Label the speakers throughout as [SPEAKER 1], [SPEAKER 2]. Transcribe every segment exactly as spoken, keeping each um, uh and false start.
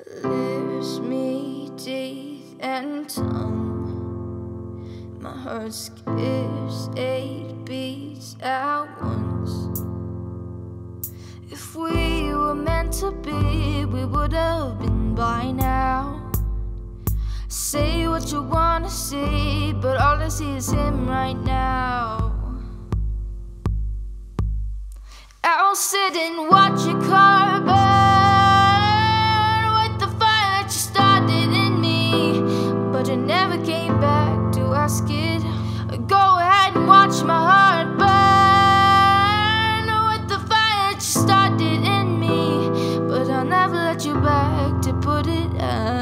[SPEAKER 1] Lips, me, teeth, and tongue. My heart skips eight beats at once. If we were meant to be, we would have been by now. Say what you wanna see, but all I see is him right now. I'll sit and watch your car burn with the fire that you started in me, but you never came back to ask it. Go ahead and watch my heart burn with the fire that you started in me, but I'll never let you back to put it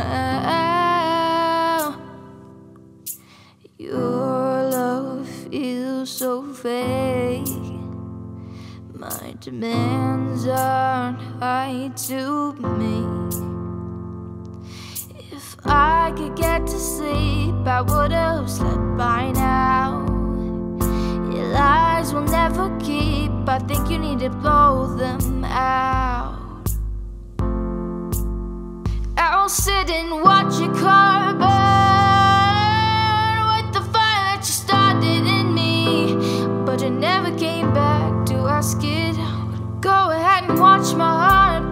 [SPEAKER 1] out. Your love feels so fake. My demands aren't high to me. If I could get to sleep, I would have slept by now. Your lies will never keep. I think you need to blow them out. I'll sit and watch your car burn with the fire that you started in me, but you never came back to ask it. Go ahead and watch my heart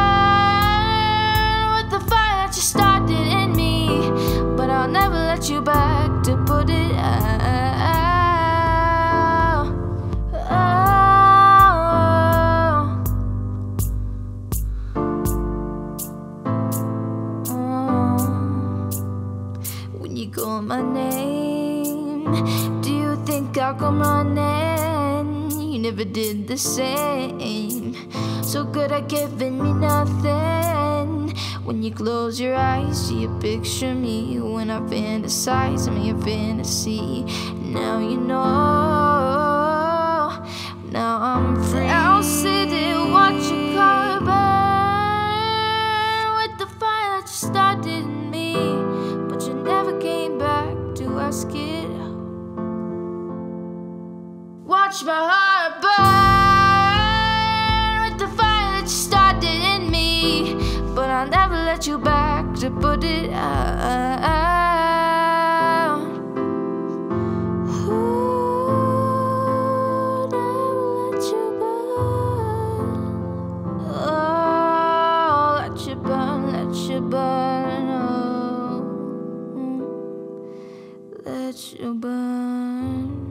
[SPEAKER 1] burn with the fire that you started in me, but I'll never let you back to put it out. Oh. Oh. When you call my name, do you think I'll come running? You never did the same. So good at giving me nothing. When you close your eyes, do you picture me? When I fantasize, I'm your fantasy. Now you know. Now I'm free. I'll sit and watch your car burn with the fire that you started in me, but you never came back to ask it. Watch my heart burn with the fire that you started in me, but I'll never let you back to put it out. Ooh, never let you burn. Oh, let you burn, let you burn. Oh, let you burn.